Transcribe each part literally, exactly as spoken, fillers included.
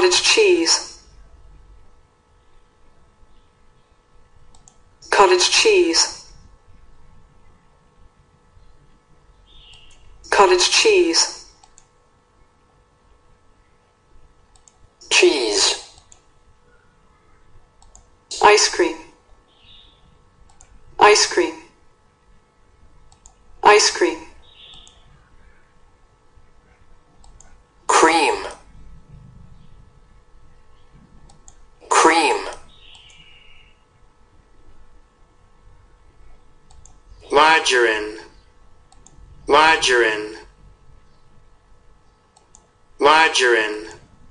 cottage cheese, cottage cheese, cottage cheese, cheese, ice cream, ice cream, ice cream, cream, cream, margarine, margarine, margarine,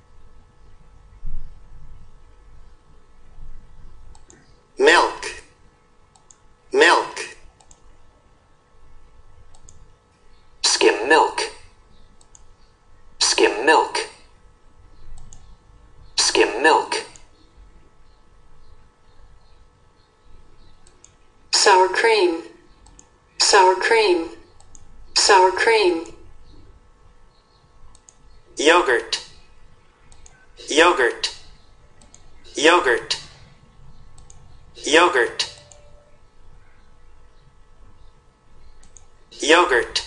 milk, milk, skim milk, skim milk, skim milk, sour cream, sour cream, sour cream, yogurt, yogurt, yogurt, yogurt, yogurt,